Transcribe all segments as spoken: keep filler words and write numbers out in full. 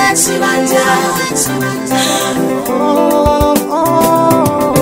chibanja. Oh, oh.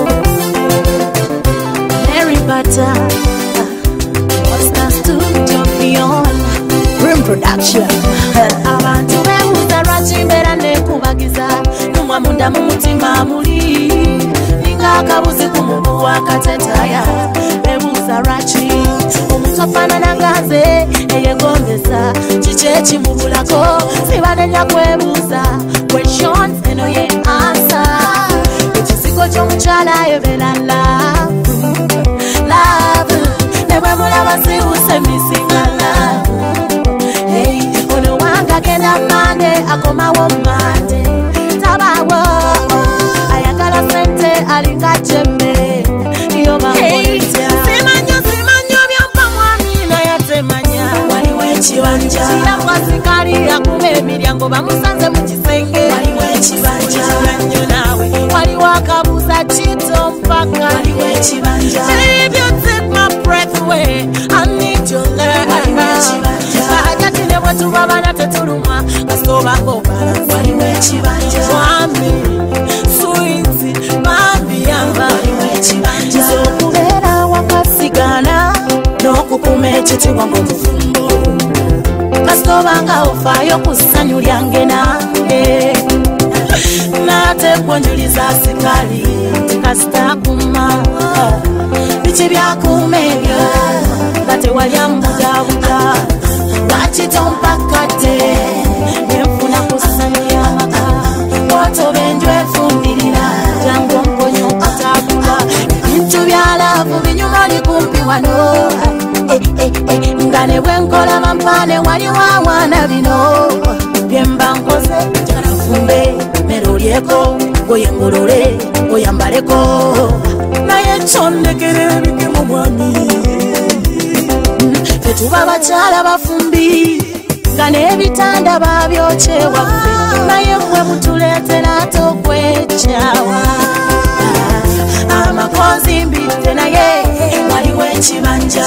Mary Butter, what's that studio beyond? Grim Production. Abantu bebuza lwaki mbeera nekubagiza numwa munda mu mutima muli ninga akabuzi ku mubu wakatetaya bebuza lwaki omuntu afaanana ngaze eyegondeza kiki ekimubulako sibanenya kwebuuza questions eno ye answer ekisigo ky'omukyala ayobera love love ne bwe mulaba siwuse misinga love. Hey, ono wanga genda Monday akomawo Monday tabawo ayagala sente alinga jembe iyo bamulitya simanyo simanyo byampa mwami na yatemanya waliwo ekibanja kira kwasikali akuba emiryango bamusanze mu kisenge waliwo ekibanja kiranyo naawe waliwo akabuuza kito mpaka waliwo ekibanja baby you take my breath away I need your love waliwo ekibanja bahajatine bwetubabana tetulumwa kasobako balance waliwo ekibanja mwami sweet mambi yamba waliwo ekibanja okubeera wakasigana n'okukuma ekitibwa ng'omufumbo kasobanga ofaayo ku ssanyu lyange nange nate kwenjuliza sikali tikasitakuma biki byakuuma ebyo nga tewalya mbugabuga lwakitompakate nenfuna ku ssanyu ly'amaka otobenju efumbirira jangu omponyo otakula ebintu bya laavu binyuma likumpi wano nga ne bwe nkola mampaane waliwo awaana bino byemba nkoze janafumbe merolyeko ngoye ngolole ngoyambaleko naye kyondekere bikimu mwami tetuba bakyala bafumbi nga n'ebitanda babyokyewa naye mwe mutuleetera tokwekyawa amakozi mbite naye waliwo ekibanja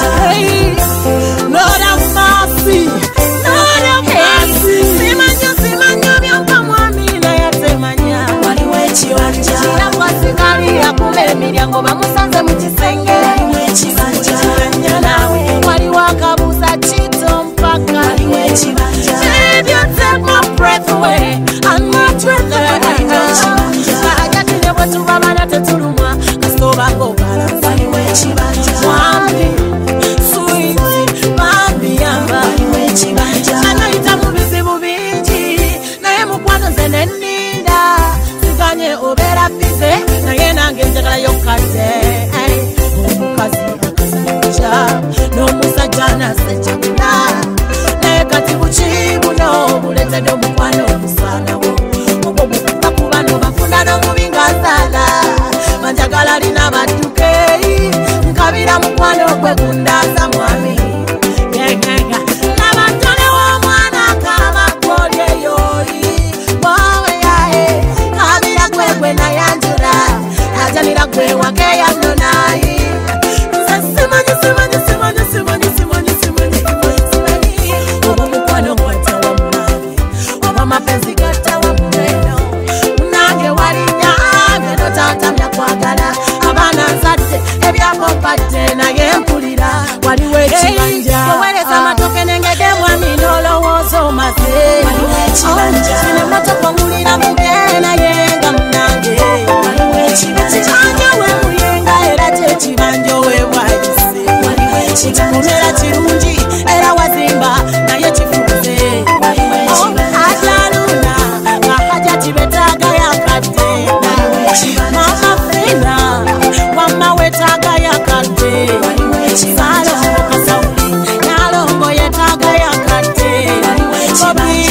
Lord have mercy, Lord have mercy. Simanyo simanyo byampa mwami na yatemanya waliwo ekibanja kira kwasikali akuba emiryango bamusanze mu kisenge waliwo ekibanja kiranyo naawe waliwo akabuuza kito mpaka waliwo ekibanja baby you take my breath away and my breath away bahajatine bwetubabana tetulumwa kasobako balance waliwo ekibanja mwami sweet mambi yamba waliwo ekibanja anayita mu bizibu bingi naye mukwano nze nenninda siganye obeera bize naye nange njagalayo kaze omukazi akasanja n'omusajja nasejjakula naye kati buki buno buleetedde omukwano omusaanawo obwo bukuba ku bano bafunda n'omubi ng'azaala manjagala lina badduke nkabira mukwano gwe gundaza mwami yegega nabatone w'omwana kabakolyeyoyi mwowe yae kabira gwegwe nayanjula najanira gwe wageya nonayi nze simanyi simanyi simanyi simanyi simanyi simanyi simanyi oba mukwano gwatawa munange oba mapenzi gatawa mumeno munange walinya beno tatamya kwagala abaana nzadde ebyakompadde naye mpulira waliwo ekibanja owereza amatoke nengede mwami n'olowooza omaze kine motoka ngulira muge naye nga munange ekibanja wemuyenga era kyekibanja owebwayise kikumera kirungi era wazimba naye kifuze ajaluna ahajati betaaga yakadde mama fina wamma wetaaga yakadde salongo kasawuli nalongo yetaaga yakadde bobi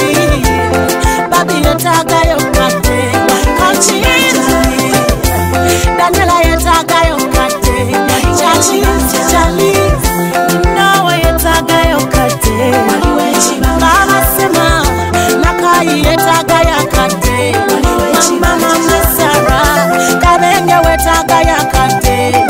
babi yetaaga yakadde kakinzi daniela yetaaga yakadde chali nawe yetaaga yakadde mama sema nakayi yetaaga yakadde mama masara kabenge wetaaga yakadde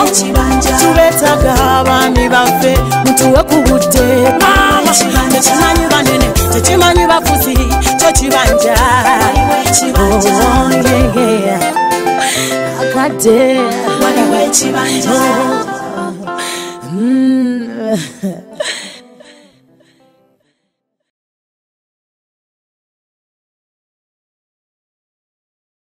tubetaga abaami baffe mutuwe ku budde tekimanyi banene tekimanyi bafuzi kyo w'ekibanja oh yeah yeah akade wali w'ekibanja mm